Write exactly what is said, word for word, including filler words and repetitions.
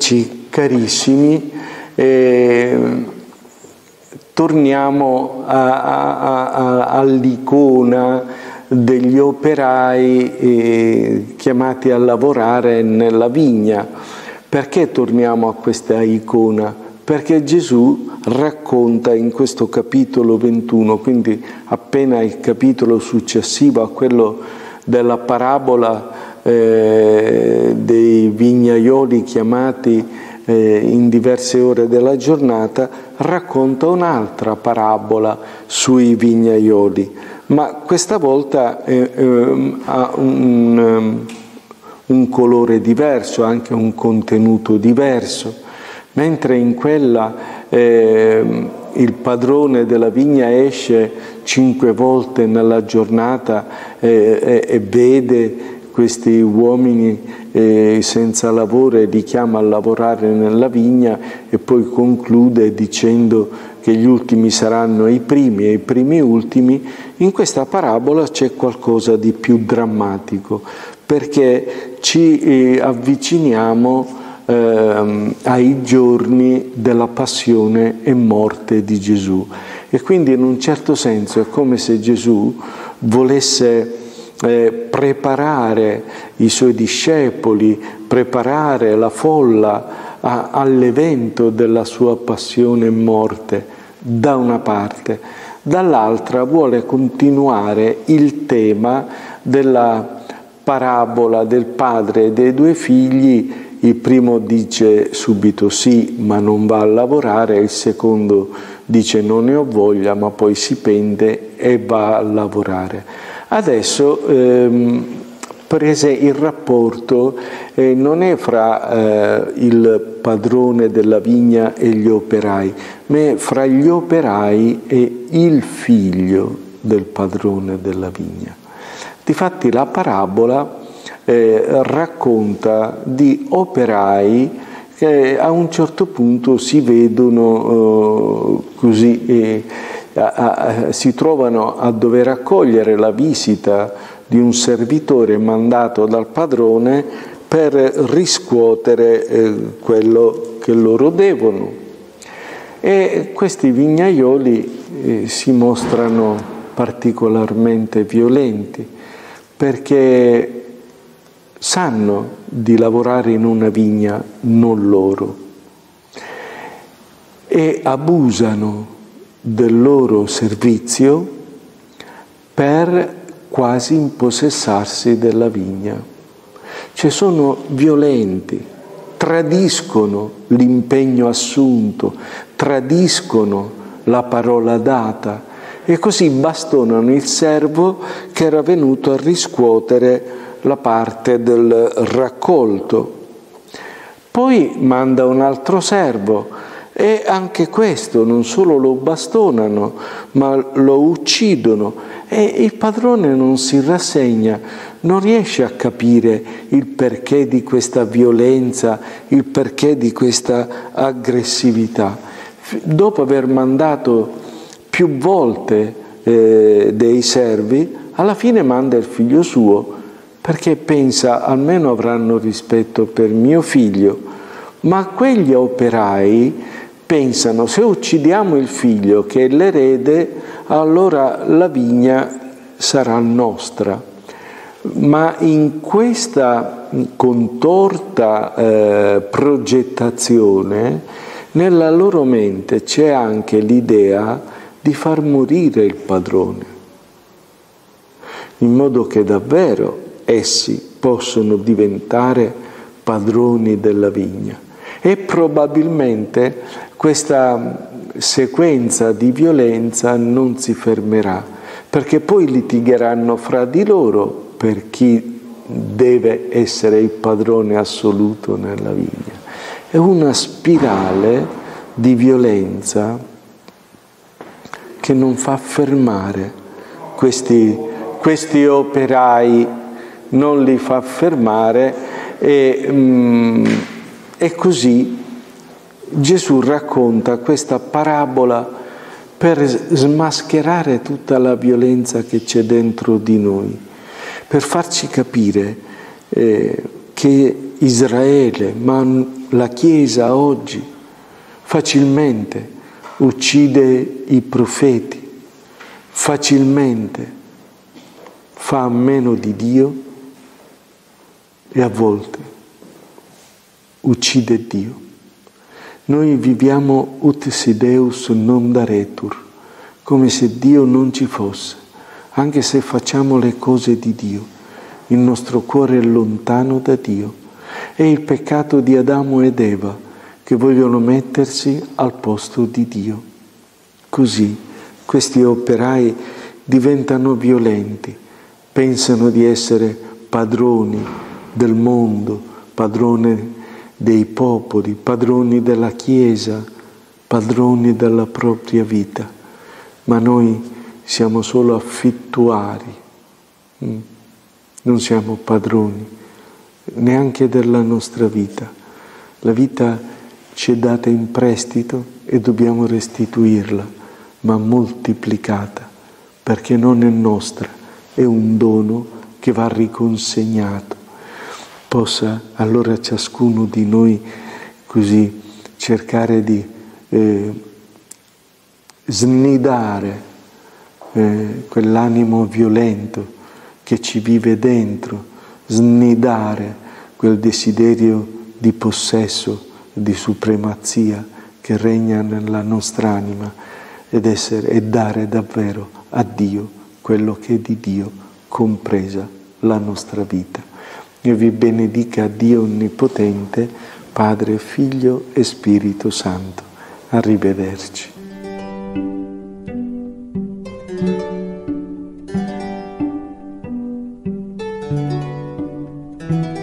Amici carissimi, eh, torniamo all'icona degli operai eh, chiamati a lavorare nella vigna. Perché torniamo a questa icona? Perché Gesù racconta in questo capitolo ventuno, quindi appena il capitolo successivo a quello della parabola eh, dei vignaioli chiamati eh, in diverse ore della giornata, racconta un'altra parabola sui vignaioli, ma questa volta eh, eh, ha un, um, un colore diverso, anche un contenuto diverso. Mentre in quella eh, il padrone della vigna esce cinque volte nella giornata eh, e vede questi uomini eh, senza lavoro e li chiama a lavorare nella vigna, e poi conclude dicendo che gli ultimi saranno i primi e i primi ultimi. In questa parabola c'è qualcosa di più drammatico, perché ci eh, avviciniamo eh, ai giorni della passione e morte di Gesù, e quindi in un certo senso è come se Gesù volesse Eh, preparare i suoi discepoli, preparare la folla a, all'evento della sua passione e morte, da una parte. Dall'altra vuole continuare il tema della parabola del padre e dei due figli. Il primo dice subito sì, ma non va a lavorare, il secondo dice non ne ho voglia, ma poi si pente e va a lavorare. Adesso ehm, prese il rapporto eh, non è fra eh, il padrone della vigna e gli operai, ma è fra gli operai e il figlio del padrone della vigna. Difatti la parabola eh, racconta di operai che a un certo punto si vedono eh, così eh, A, a, si trovano a dover accogliere la visita di un servitore mandato dal padrone per riscuotere eh, quello che loro devono. E questi vignaioli eh, si mostrano particolarmente violenti, perché sanno di lavorare in una vigna non loro e abusano del loro servizio per quasi impossessarsi della vigna. Cioè sono violenti, tradiscono l'impegno assunto, tradiscono la parola data, e così bastonano il servo che era venuto a riscuotere la parte del raccolto. Poi manda un altro servo, e anche questo non solo lo bastonano, ma lo uccidono, e il padrone non si rassegna, non riesce a capire il perché di questa violenza, il perché di questa aggressività. Dopo aver mandato più volte eh, dei servi, alla fine manda il figlio suo, perché pensa almeno avranno rispetto per mio figlio. Ma quegli operai pensano: se uccidiamo il figlio che è l'erede, allora la vigna sarà nostra. Ma in questa contorta eh, progettazione, nella loro mente c'è anche l'idea di far morire il padrone, in modo che davvero essi possono diventare padroni della vigna. E probabilmente questa sequenza di violenza non si fermerà, perché poi litigheranno fra di loro per chi deve essere il padrone assoluto nella vigna. È una spirale di violenza che non fa fermare questi, questi operai, non li fa fermare, e, mm, e così Gesù racconta questa parabola per smascherare tutta la violenza che c'è dentro di noi, per farci capire eh, che Israele, ma la Chiesa oggi facilmente uccide i profeti, facilmente fa a meno di Dio e a volte uccide Dio. Noi viviamo ut si Deus non daretur, come se Dio non ci fosse, anche se facciamo le cose di Dio. Il nostro cuore è lontano da Dio. È il peccato di Adamo ed Eva che vogliono mettersi al posto di Dio. Così questi operai diventano violenti, pensano di essere padroni del mondo, padroni dei popoli, padroni della Chiesa, padroni della propria vita. Ma noi siamo solo affittuari, non siamo padroni neanche della nostra vita. La vita ci è data in prestito e dobbiamo restituirla, ma moltiplicata, perché non è nostra, è un dono che va riconsegnato. Possa allora ciascuno di noi così cercare di eh, snidare eh, quell'animo violento che ci vive dentro, snidare quel desiderio di possesso, di supremazia che regna nella nostra anima ed essere e dare davvero a Dio quello che è di Dio, compresa la nostra vita. Io vi benedica Dio Onnipotente, Padre, Figlio e Spirito Santo. Arrivederci. Thank you.